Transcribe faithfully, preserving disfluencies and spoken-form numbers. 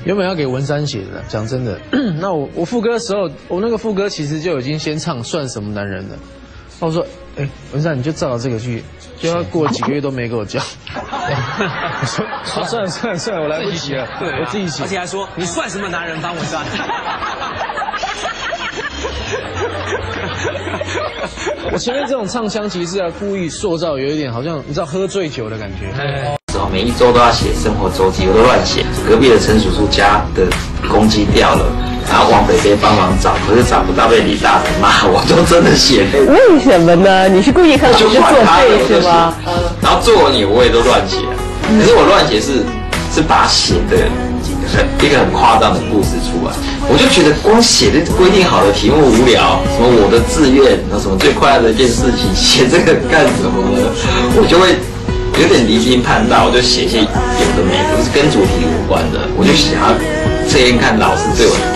原本要给文山写的，讲真的，那我我副歌的时候，我那个副歌其实就已经先唱算什么男人了。那我说，哎、欸，文山你就照着这个去，就要过几个月都没给我交。我说，好、啊，算了算了算了，我来不及了，对、啊，我自己写。 而且还说，你算什么男人帮我算？ 我前面这种唱腔其实是要故意塑造有一点好像你知道喝醉酒的感觉。 之后每一周都要写生活周记，我都乱写。隔壁的陈叔叔家的公鸡掉了，然后往北边帮忙找，可是找不到，被李大人骂，我就真的写了。 为什么呢？你是故意和老师作废是吗？ 然后作文也我也都乱写，可是我乱写是是把它写的一个很夸张的故事出来，我就觉得光写的规定好的题目无聊，什么我的志愿，然后什么最快乐的一件事情，写这个干什么呢？我就会有点离经叛道，我就写些有的没的，不是跟主题无关的，我就想要测验看老师对我的